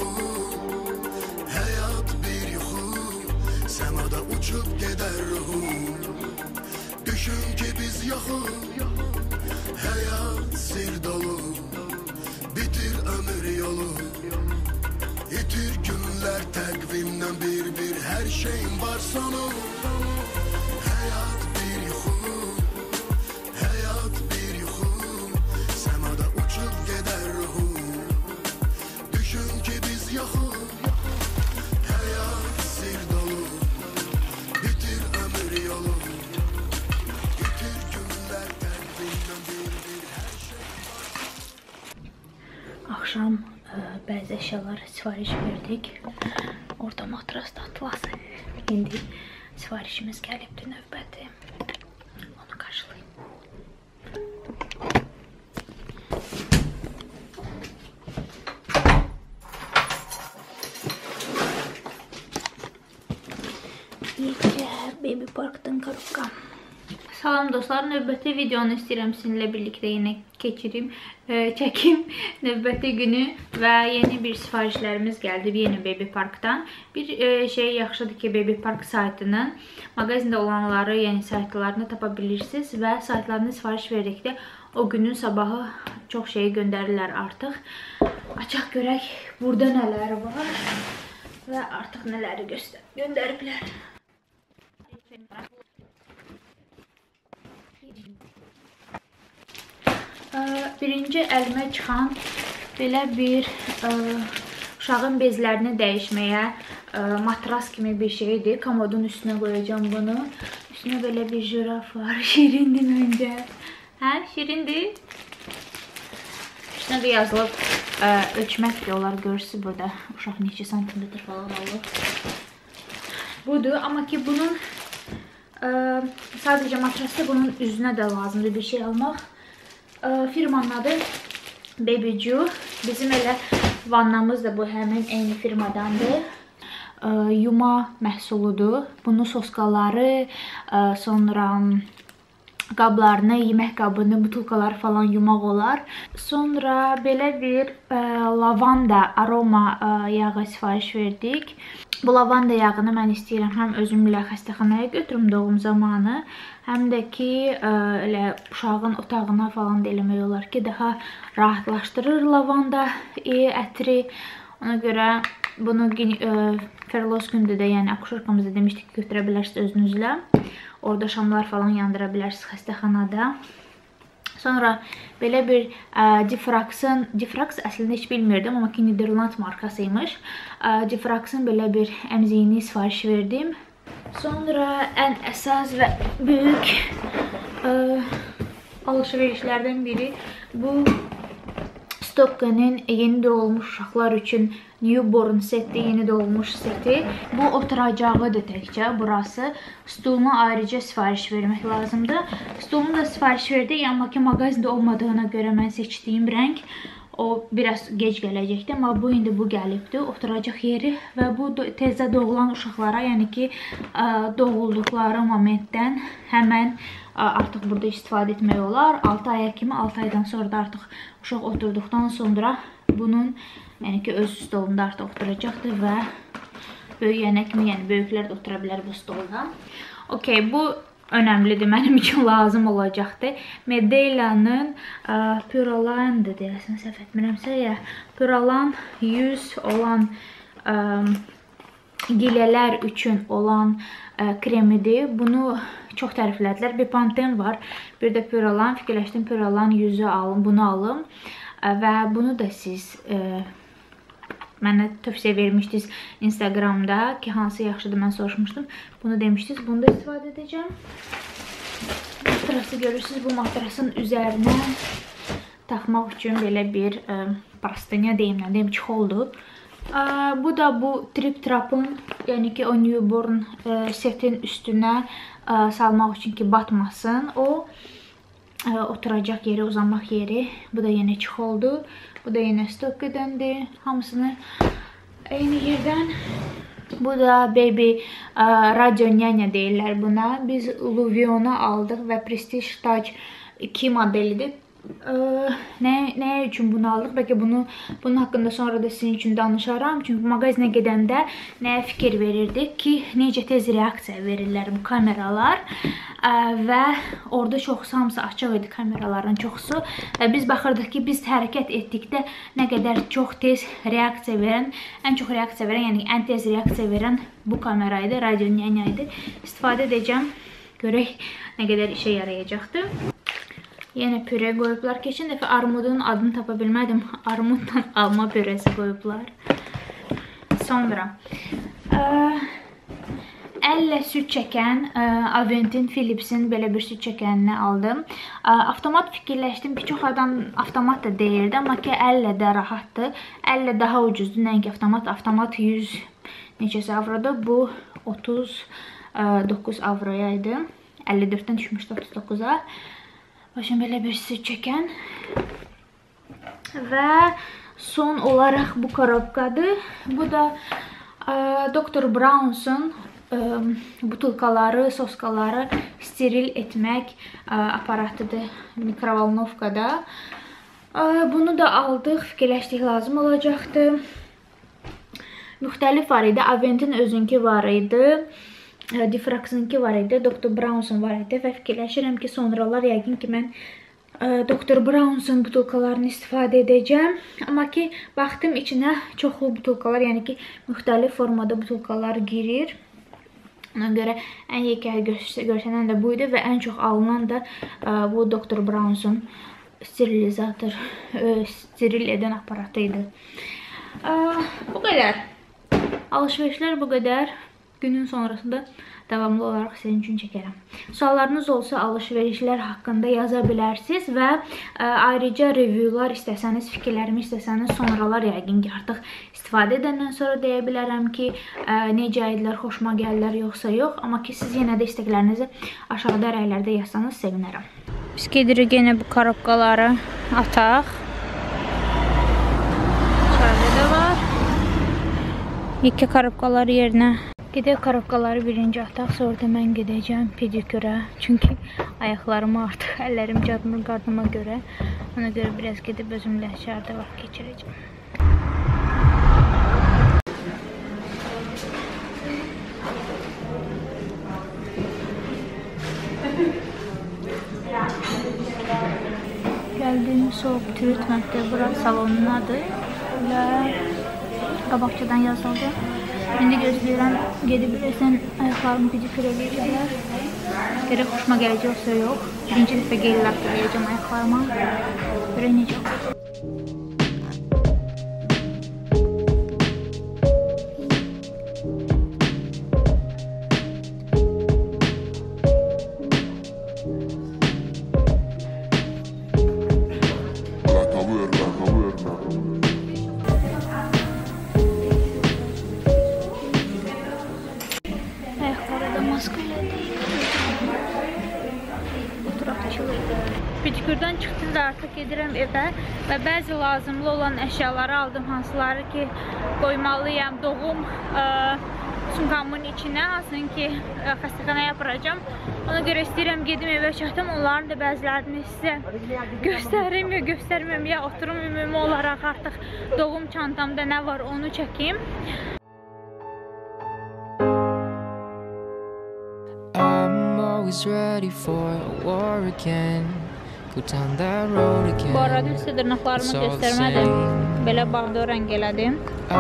yuxu, həyat bir yuxu, səmada uçub gedər ruhum. Düşün ki biz yoxuz, həyat sir dolu, bitir ömür yolu. İtir günlər təqvimdən bir-bir, hər şeyin var sonu. Həyat bir yuxu, həyat bir yuxu, səmada uçub gedər ruhum. Düşün ki biz yoxuz, həyat sir dolu, bitir ömür yolu. İtir günlər təqvimdən bir-bir, hər şeyin var. Axşam bəzi əşyalar sifariş verdik. Orada matras da atlası. İndi sifarişimiz gəlibdir, növbəti. Onu qarşılayın. İlkə Baby Park'dan korobka. Salam dostlar, növbəti videonu istəyirəm sizinlə birlikdə yenə çəkim növbəti günü və yeni bir sifarişlərimiz gəldi yeni Baby Park'dan. Bir şey yaxşıdır ki, Baby Park saytının mağazində olanları, yəni saytlarını tapa bilirsiniz və saytlarını sifariş verdikdə o günün sabahı çox şeyi göndərirlər artıq. Açaq görək burada nələr var və artıq nələri göndəriblər. Birinci əlimə çıxan belə bir uşağın bezlərini dəyişməyə matras kimi bir şeydir. Komodun üstünə qoyacağım bunu. Üstünə belə bir jiraf var. Şirindir məncə. Hə, şirindir. Üstünə də yazılıb ölçmək də olar, görürsünüz burada. Uşaq neçə santimetr falan olur. Budur, amma ki bunun sadəcə matrasda bunun üzünə də lazımdır bir şey almaq. Firmanın adı Babyju. Bizim elə vannamız da bu həmin eyni firmadandır. Yuma məhsuludur. Bunun soskaları, sonra qablarını, yemək qabını, butulkaları falan yumaq olar. Sonra belə bir lavanda aroma yağı sifariş verdik. Bu lavanda yağını mən istəyirəm həm özümlə xəstəxanaya götürüm doğum zamanı, həm də ki elə uşağın otağına falan da eləmək olar ki, daha rahatlaşdırır lavanda ətri. Ona görə bunu Ferlos gündə də, yəni akuşorkamızda demişdik ki, götürə bilərsiniz özünüzlə. Orada şamlar falan yandıra bilərsiniz xəstəxanada. Sonra belə bir Diffrax əslində heç bilmirdim, amma ki Niderland markasıymış. Diffrax'ın belə bir əmziyini sifariş verdim. Sonra ən əsas və böyük alışverişlərdən biri bu Stokka'nın yeni doğulmuş uşaqlar üçün newborn seti, yeni doğulmuş seti. Bu oturacağıdır təkcə burası. Stulunu ayrıca sifariş vermək lazımdır. Stulunu da sifariş verdik, amma ki mağazində olmadığına görə mən seçdiyim rəng o biraz gec gələcəkdir, amma bu indi bu gəlibdir, oturacaq yeri və bu tezdə doğulan uşaqlara, yəni ki doğulduqları momentdən həmən artıq burada istifadə etmək olar. 6 aya kimi, 6 aydan sonra da artıq uşaq oturduqdan sonra bunun yəni ki öz stolunda artıq oturacaqdır və böyüyənə kimi, yəni böyüklər də otura bilər bu stolda. Okey, bu önəmlidir, mənim üçün lazım olacaqdır. Medela'nın Puralan'dır deyəsən, səhv etmirəmsə ya. Puralan 100 olan gilələr üçün olan kremidir. Bunu çox təriflədilər. Bir Pantene var, bir də Puralan. Fikirləşdim Puralan 100'ü alım, bunu alım. Və bunu da siz mənə tövsiyə vermişdiniz Instagramda ki, hansı yaxşıdır, mən soruşmuşdum. Bunu demişdiniz, bunu da istifadə edəcəm. Matrası görürsünüz, bu matrasın üzərinə taxmaq üçün belə bir prostыня deyim, çixoldur. Bu da bu Trip Trap'ın, yəni ki o newborn setin üstünə salmaq üçün ki batmasın. O oturacaq yeri, uzanmaq yeri. Bu da yenə çixoldur. Bu da yenə Stokka'dandır. Hamısını eyni yerdən. Bu da Baby Radio Nyanya deyirlər buna. Biz Luvion'u aldıq və Prestige Touch 2 modelidir. Nə üçün bunu aldıq? Bəlkə bunun haqqında sonra da sizin üçün danışaram. Çünki mağazinə gedəndə nəyə fikir verirdik ki, necə tez reaksiya verirlər bu kameralar. Və orada çoxsu, hamısı açıq idi kameraların çoxsu. Və biz baxırdıq ki, biz hərəkət etdikdə nə qədər çox tez reaksiya verən, ən çox reaksiya verən, yəni ən tez reaksiya verən bu kamera idi, Radio Nyanya idi. İstifadə edəcəm. Görək nə qədər işə yarayacaqdır. Yenə püre qoyublar. Keçən dəfə armudun adını tapa bilmədim. Armudla alma püresi qoyublar. Sonra əllə süd çəkən Aventin Philips'in belə bir süd çəkənini aldım. Avtomat fikirləşdim ki, çox adam avtomat da deyirdi, amma ki əllə də rahatdır. Əllə daha ucuzdur, nəinki avtomat. Avtomat 100 neçəsi avroda, bu 39 avroya idi. 54-dən düşmüşdü 39-a. Başım belə bir süd çəkən. Və son olaraq bu korobkadır. Bu da Dr. Brown'sun butulkaları, soskaları steril etmək aparatıdır mikrovolnovkada. Bunu da aldıq, fikirləşdik lazım olacaqdır. Müxtəlif var idi. Aventin özünki var idi. Diffrax'ınki var idi, Dr. Brown'sun var idi və fikirləşirəm ki, sonralar yəqin ki, mən Dr. Brown'sun butulkalarını istifadə edəcəm. Amma ki, baxdım içinə çoxlu butulkalar, yəni ki, müxtəlif formada butulkalar girir. Ona görə ən yekəli görsənən də bu idi və ən çox alınan da bu Dr. Brown'sun sterilizator, steril edən aparatı idi. Bu qədər. Alışverişlər bu qədər. Günün sonrasında davamlı olaraq sizin üçün çəkərəm. Suallarınız olsa alışverişlər haqqında yaza bilərsiniz və ayrıca reviewlar istəsəniz, fikirlərimi istəsəniz sonralar yəqin ki, artıq istifadə edəndən sonra deyə bilərəm ki, necə idilər, xoşuma gəlirlər, yoxsa yox. Amma ki, siz yenə də istəklərinizi aşağıda rəylərdə yazsanız sevinərəm. Biz gedirik yenə bu korobkaları ataq. İçərdə də var. Yekə korobkalar yerinə. Gedək korobkaları birinci ataq, sonra da mən gedəcəm pediküra. Çünki ayaqlarımı artıq, əllərim cadmır qardıma görə. Ona görə biraz gedib özümlə içərdə vaxt keçirəcəm. Gəldiyim soğuk treatmentdə bura salonun adı və qabaqçadan yazıldı. İndi gözləyirəm, gedib bilirsən, ayaqlarımı pedikür eləyəcəklər. Gerək xoşuma gələcək yoxsa yox. Birinci dəfə gel laktır eləyəcəm ayaqlarıma. Görək necə olur. Pedikürdən çıxdıq da artıq gedirəm evə və bəzi lazımlı olan əşyaları aldım, hansıları ki qoymalıyam doğum sumkamın içinə, aslında ki xəstəxanaya aparacam. Ona görə istəyirəm gedim evə çatım, onların da bəzilərini sizə göstərim ya göstərməm ya oturum ümumi olaraq artıq doğum çantamda nə var onu çəkeyim. Bu arada sizə dırnaqlarımı göstərmədim. Belə bağda rəng elədim.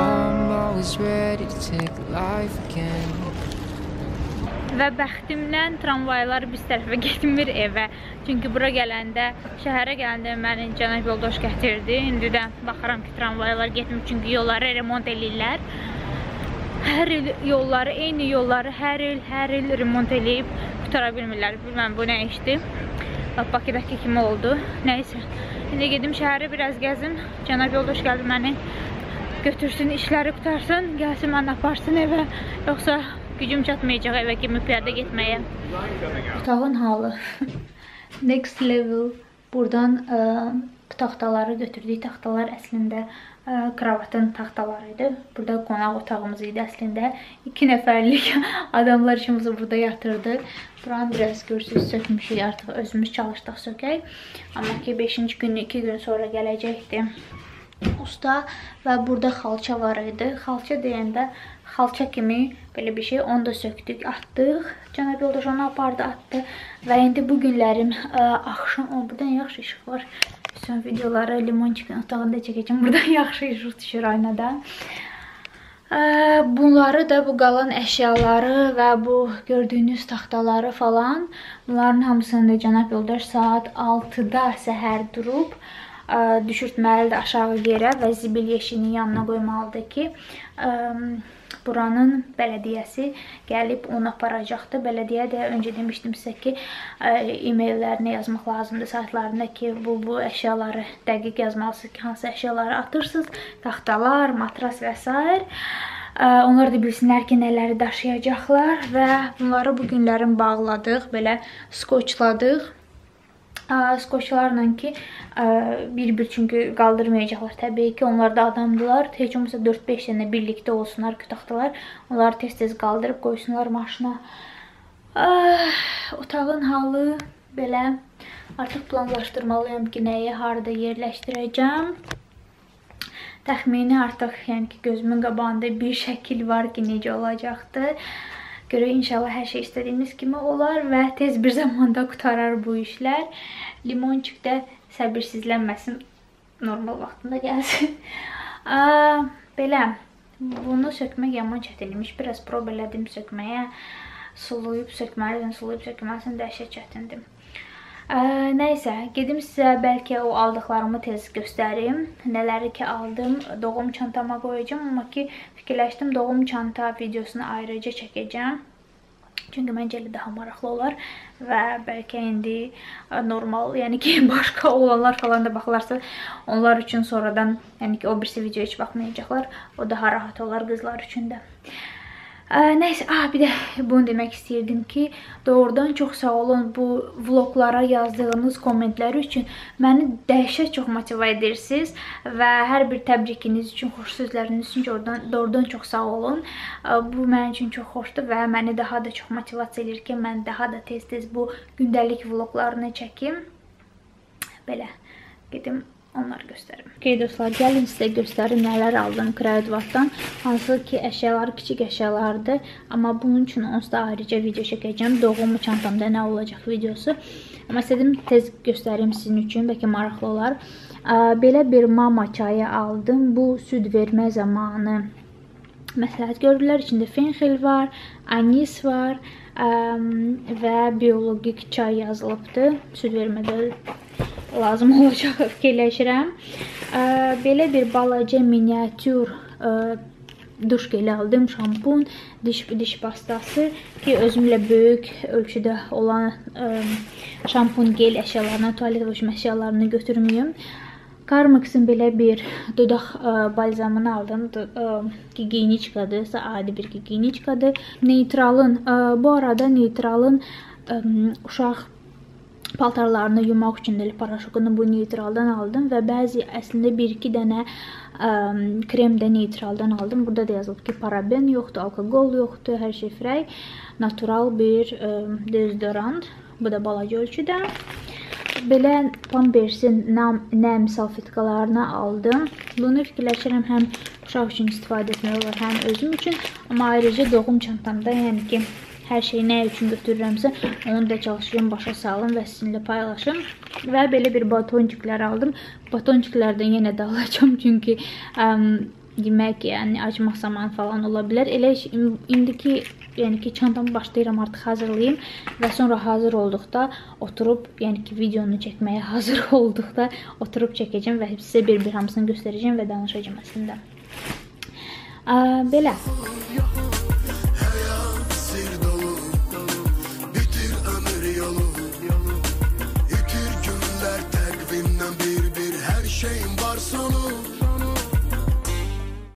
Və bəxtimdən tramvaylar biz tərəfə getmir evə. Çünki bura gələndə, şəhərə gələndə məni cənab yoldaş gətirdi. İndi də baxıram ki, tramvaylar getmir. Çünki yolları remont eləyirlər. Hər il yolları, eyni yolları hər il remont eləyib qutara bilmirlər. Bilməm, bu nə işdir. Bakıdakı kimi oldu. Nəysə. İndi gedim şəhəri biraz gəzim. Cənab yoldaş gəldi məni götürsün, işləri qutarsın, gəlsin məni aparsın evə. Yoxsa gücüm çatmayacaq evə kimi piyada getməyə. Otağın halı. Next level Buradan taxtaları götürdük. Taxtalar əslində kravatın taxtaları idi. Burada qonaq otağımız idi əslində. 2 nəfərlik adamlar işimizi burada yatırdı. Buranı biraz görürsünüz sökmüşük. Artıq özümüz çalışdıq sökək. Amma ki 5-ci gün 2 gün sonra gələcəkdi usta və burada xalça var idi. Xalça deyəndə xalça kimi belə bir şey, onu da söktük, atdıq. Cənab yoldaş onu apardı, atdı və indi bu günlərim axşam, buradan yaxşı işıq var. Son videoları limonçikin otağında çəkəcəm. Buradan yaxşı işıq düşür aynadan. Bunları da, bu qalan əşyaları və bu gördüyünüz taxtaları falan, bunların hamısını da cənab yoldaş saat 6-da səhər durub düşürtməlidir aşağı yerə və zibil yeşiyinin yanına qoymalıdır ki, buranın bələdiyyəsi gəlib onu aparacaqdır. Bələdiyyə də öncə demişdim sizə ki, e-maillərini yazmaq lazımdır saytlarında ki, bu əşyaları dəqiq yazmalısınız ki, hansı əşyaları atırsınız, taxtalar, matras və s. Onlar da bilsinlər ki, nələri daşıyacaqlar və bunları bu günlərin bağladıq, belə skoçladıq. Skoçlarla ki, bir-bir çünki qaldırmayacaqlar təbii ki, onlar da adamdılar. Heç olmasa 4-5 dənə birlikdə olsunlar kütaxtalar. Onları tez-tez qaldırıb qoysunlar maşına. Otağın halı belə. Artıq planlaşdırmalıyam ki, nəyi harada yerləşdirəcəm. Təxmini artıq yəni ki, gözümün qabağında bir şəkil var ki, necə olacaqdır. Görə inşallah hər şey istədiyimiz kimi olar və tez bir zamanda qutarar bu işlər. Limonçik də səbirsizlənməsin, normal vaxtında gəlsin. Belə, bunu sökmək yaman çətinmiş. Biraz prob elədim sökməyə. Suluyub sökməlisin, suluyub sökməlisin, dəhşət çətindim. Nəysə, gedim sizə bəlkə o aldıqlarımı tez göstərim. Nələri ki aldım, doğum çantama qoyacağım. Amma ki, fikirləşdim, doğum çanta videosunu ayrıca çəkəcəm. Çünki məncə elə daha maraqlı olar və bəlkə indi normal, yəni ki, başqa olanlar falan da baxılarsa, onlar üçün sonradan, yəni ki, o birisi videoya heç baxmayacaqlar. O daha rahat olar qızlar üçün də. Nəysə, bir də bunu demək istəyirdim ki, doğrudan çox sağ olun bu vloglara yazdığınız kommentləri üçün. Məni dəhşət çox motivə edirsiniz və hər bir təbrikiniz üçün, xoş sözləriniz üçün doğrudan çox sağ olun. Bu mənim üçün çox xoşdur və məni daha da çox motivasiya edir ki, mən daha da tez-tez bu gündəlik vloglarını çəkim. Belə, gedim onları göstərim. Ok, dostlar, gəlin sizə göstərim nələr aldım Kraydvatdan. Hansı ki, əşyalar kiçik əşyalardır. Amma bunun üçün onsuz da ayrıca video çəkəcəm. Doğum çantamda nə olacaq videosu. Amma istədim tez göstərim sizin üçün. Bəlkə maraqlı olar. Belə bir mama çayı aldım. Bu süd vermə zamanı məsləhət görürlər. İçində fenxil var, anis var və biologik çay yazılıbdır. Süd vermədə lazım olacaq fikirləşirəm. Belə bir balaca miniatür duş geli aldım, şampun, diş pastası ki, özümlə böyük ölçüdə olan şampun gel əşyalarını, tualet vuşum əşyalarını götürməyim. Carmex'in belə bir dodaq balzamını aldım. Gigiyeniçkadır, adi bir gigiyeniçkadır. Neytralın, bu arada Neytralın uşaq paltarlarını yumaq üçün də paraşokunu bu Neytraldan aldım və bəzi əslində 1-2 dənə krem də Neytraldan aldım. Burada da yazılıb ki, paraben yoxdur, alkoqol yoxdur, hər şey frey. Natural bir deodorant. Bu da balaca ölçüdə. Belə Pampersin nəm salfetkalarını aldım. Bunu fikirləşirəm həm uşaq üçün istifadə etmək olar, həm özüm üçün. Amma ayrıca doğum çantamda, yəni ki, hər şeyi nə üçün götürürəmsə, onu da çalışıram, başa salım və sizinlə paylaşım. Və belə bir batonciklər aldım. Batonciklərdən yenə də alacağım, çünki yemək, yəni acmaq zamanı falan ola bilər. Elə indiki, yəni ki, çantamı başlayıram artıq hazırlayayım və sonra hazır olduqda oturub, yəni ki, videonu çəkməyə hazır olduqda oturub çəkəcəm və sizə bir-bir hamısını göstərəcəm və danışacağım əslində. Belə. Şeyim